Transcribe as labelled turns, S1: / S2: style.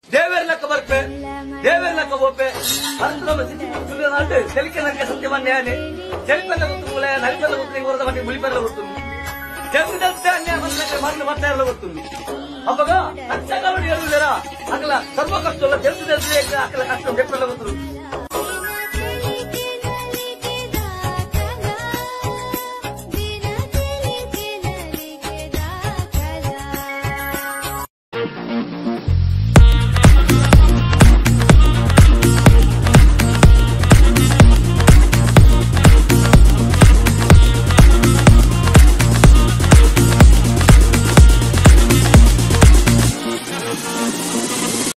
S1: ದೇವೇರ್ಲಕ್ಕ ಬರ್ಪೆ ದೇವೇರ್ಲಕ್ಕ ಹೋಪೆ ಅರ್ಥದ ತೆಲಿಕೆ ನನಗೆ ಸತ್ಯವನ್ಯಾನೆ ಚೆಲ್ಪೆಲ್ಲ ಗೊತ್ತು ನರಿಪೆಲ್ಲ ಗೊತ್ತು ಹೊರದ ಮಟ್ಟಿಗೆ ಮುಳಿಪೆಲ್ಲ ಗೊತ್ತುಂಡು చెరుకుదంతా అన్యాయం మాట్లాడాలి వస్తుంది అప్పగా కష్టకాలం ఎరువులేరా అక్కడ సర్వ కష్టంలో తెలుసు అక్కడ కష్టం చెప్పలేదు